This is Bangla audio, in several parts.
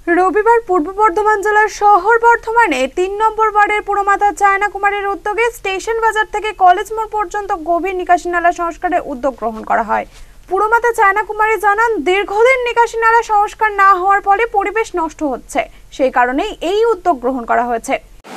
रविवार पूर्व बर्धमान जिलार शहर बर्धमाने 3 नम्बर वार्डের পুরমাতা চায়না কুমারীর উদ্যোগে স্টেশন বাজার থেকে কলেজ মোড় পর্যন্ত গভীর নিকাশি নালা সংস্কারের উদ্যোগ গ্রহণ করা হয়। পুরমাতা চায়না কুমারী জানান, দীর্ঘদিন নিকাশি নালা সংস্কার না হওয়ার ফলে পরিবেশ নষ্ট হচ্ছে, সেই কারণেই এই উদ্যোগ গ্রহণ করা হয়েছে।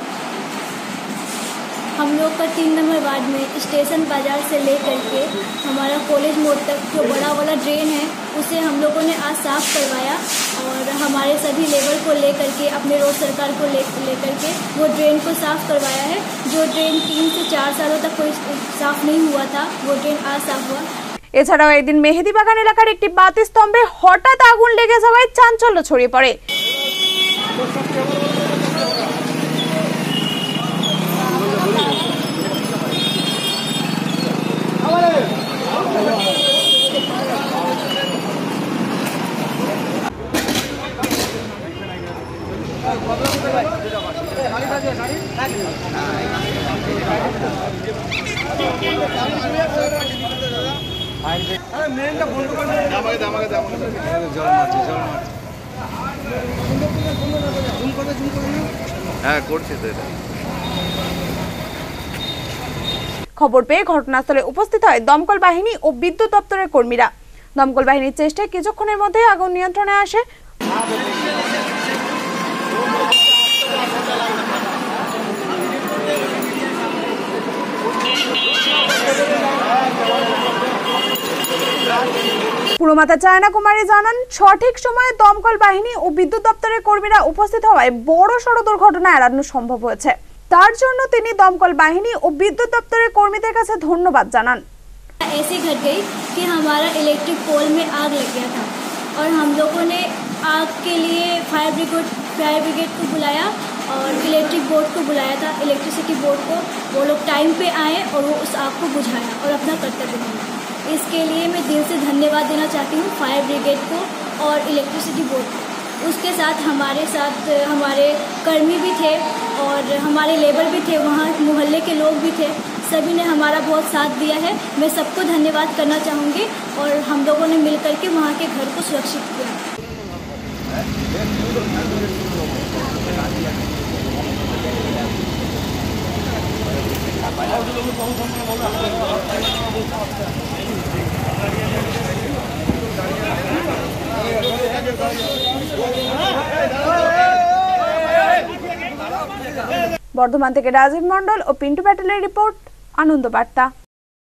हम लोग का 3 नंबर वार्ड में स्टेशन बाजार से लेकर के हमारा कॉलेज मोड़ तक जो बड़ा वाला ड्रेन है उसे हम लोगों ने आज साफ करवाया और हमारे सभी लेबर को लेकर के अपने रोड सरकार को लेकर के वो ड्रेन को साफ करवाया है। जो ड्रेन 3 से 4 सालों तक कोई साफ नहीं हुआ था, वो ड्रेन आज साफ हुआ। এছাড়াও একদিন মেহেদিবাগান এলাকার একটি বাতি স্তম্ভে হঠাৎ আগুন লেগে যাওয়ায় চাঞ্চল্য ছড়িয়ে পড়ে। খবর পেয়ে ঘটনাস্থলে উপস্থিত হয় দমকল বাহিনী ও বিদ্যুৎ দপ্তরের কর্মীরা। দমকল বাহিনীর চেষ্টায় কিছুক্ষণের মধ্যে আগুন নিয়ন্ত্রণে আসে। পুরমাতা চায়না কুমারী জানান, সঠিক সময়ে দমকল বাহিনী ও বিদ্যুৎ দপ্তরের কর্মীরা উপস্থিত হওয়ায় বড় সড় দুর্ঘটনা এড়ানো সম্ভব হয়েছে। তার জন্য তিনি দমকল বাহিনী ও বিদ্যুৎ দপ্তরের কর্মীদের কাছে ধন্যবাদ জানান। ऐसे घट गई कि हमारा इलेक्ट्रिक पोल में आग लग गया था और हम लोगों ने आग के लिए फायर ब्रिगेड को बुलाया और इलेक्ट्रिक बोर्ड को बुलाया था, इलेक्ट्रिसिटी बोर्ड को। वो लोग टाइम पे आए और वो उस आग को बुझाया और अपना कर्तव्य निभाया। इसके लिए मैं दिल से धन्यवाद देना चाहती हूँ फायर ब्रिगेड को और इलेक्ट्रिसिटी बोर्ड को। उसके साथ हमारे कर्मी भी थे और हमारे लेबर भी थे, वहाँ मोहल्ले के लोग भी थे। सभी ने हमारा बहुत साथ दिया है। मैं सबको धन्यवाद करना चाहूँगी और हम लोगों ने मिलकर के वहाँ के घर को सुरक्षित किया। বর্ধমান থেকে রাজীব মন্ডল ও পিন্টু প্যাটেলের রিপোর্ট, আনন্দ বার্তা।